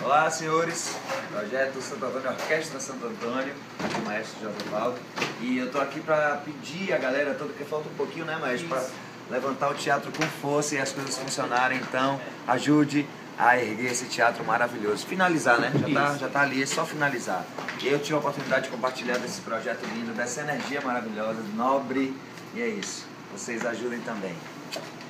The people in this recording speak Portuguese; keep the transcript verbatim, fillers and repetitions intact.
Olá, senhores. Projeto Santo Antônio, Orquestra Santo Antônio, do maestro J. Valdo. E eu tô aqui para pedir a galera toda, que falta um pouquinho, né, maestro, para levantar o teatro com força e as coisas funcionarem. Então, ajude a erguer esse teatro maravilhoso. Finalizar, né? Já tá, já tá ali, é só finalizar. E eu tive a oportunidade de compartilhar desse projeto lindo, dessa energia maravilhosa, nobre. E é isso. Vocês ajudem também.